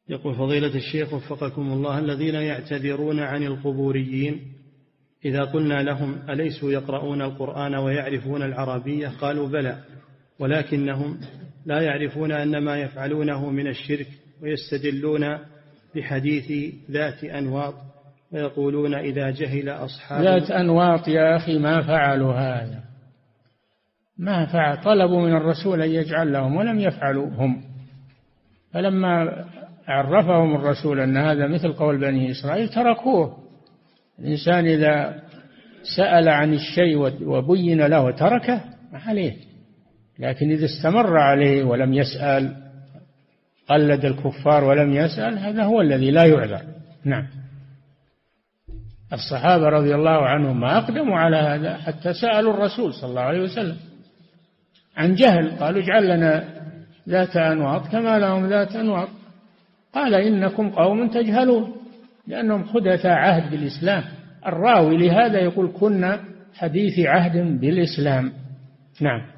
يقول فضيلة الشيخ وفقكم الله، الذين يعتذرون عن القبوريين إذا قلنا لهم أليسوا يقرؤون القرآن ويعرفون العربية؟ قالوا بلى، ولكنهم لا يعرفون أن ما يفعلونه من الشرك، ويستدلون بحديث ذات أنواط ويقولون إذا جهل أصحاب ذات أنواط يا أخي ما فعلوا هذا، ما فعل، طلبوا من الرسول أن يجعل لهم ولم يفعلوا هم، فلما عرفهم الرسول أن هذا مثل قول بني إسرائيل تركوه. الإنسان إذا سأل عن الشيء وبين له تركه ما عليه، لكن إذا استمر عليه ولم يسأل، قلد الكفار ولم يسأل، هذا هو الذي لا يعذر. نعم. الصحابة رضي الله عنهم ما أقدموا على هذا حتى سألوا الرسول صلى الله عليه وسلم عن جهل، قالوا اجعل لنا ذات أنواط كما لهم ذات أنواط، قال إنكم قوم تجهلون، لأنهم حدثاء عهد بالإسلام. الراوي لهذا يقول كنا حديث عهد بالإسلام. نعم.